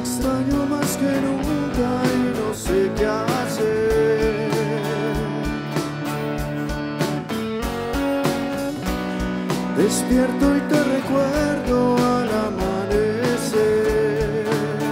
extraño más que nunca y no sé qué hacer. Despierto y te recuerdo al amanecer.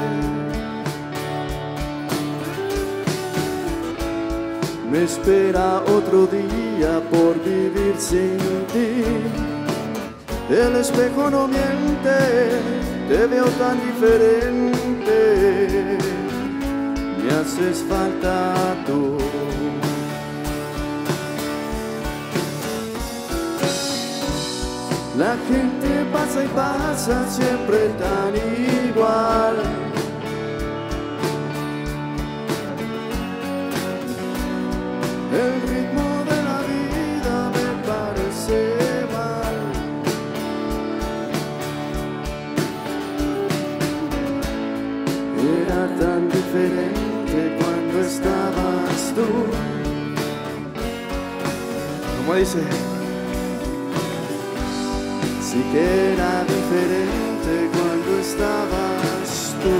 Me espera otro día por vivir sin ti. El espejo no miente, te veo tan diferente. Me haces falta tú. La gente pasa y pasa siempre tan igual. El ritmo de la vida me parece mal. Era tan diferente cuando estabas tú. ¿Cómo dice? Sí que era diferente cuando estabas tú.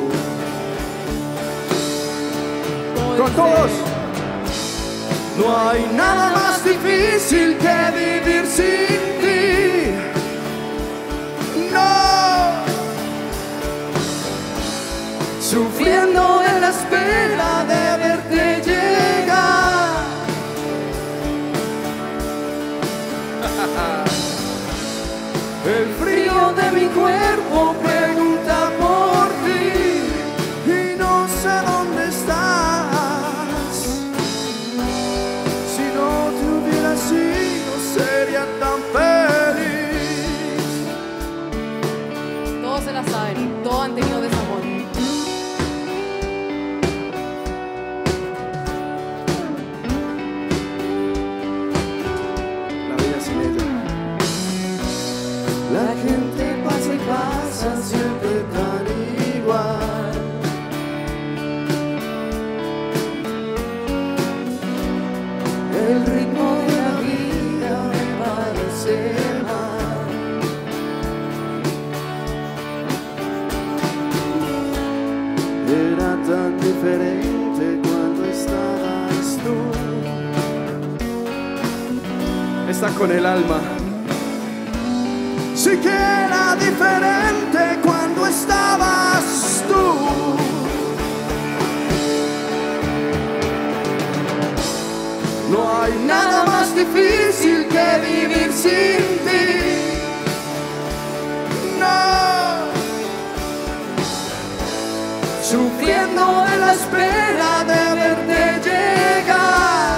Con todos. No hay nada más difícil que vivir sin ti. No. Sufriendo en la espera de verte llegar. El frío de mi cuerpo pregunta por ti y no sé dónde estás. Si no te hubiera sido, sería tan feliz. Todos se la saben, todos han tenido desamor. La gente pasa y pasa siempre tan igual. El ritmo de la vida me parece mal. Era tan diferente cuando estabas tú. Está con el alma. Sí que era diferente cuando estabas tú. No hay nada más difícil que vivir sin ti. No. Sufriendo en la espera de verte llegar.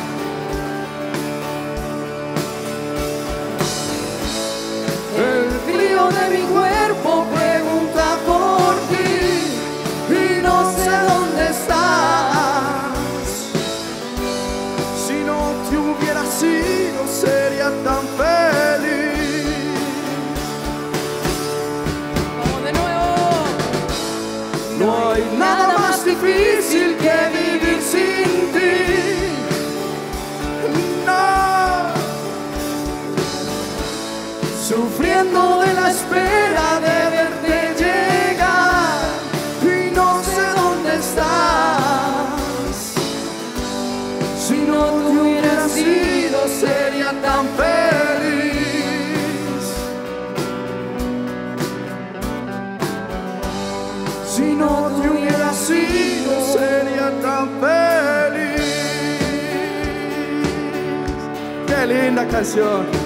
El frío de mi cuerpo pregunta por ti y no sé dónde estás. Si no te hubiera sido, sería tan feliz. Vamos de nuevo. No hay nada más difícil que vivir sin ti. No. Sufriendo de la espera de verte llegar y no sé dónde estás. Si no te hubiera sido, sería tan feliz. Si no te hubiera sido, sería tan feliz. Qué linda canción.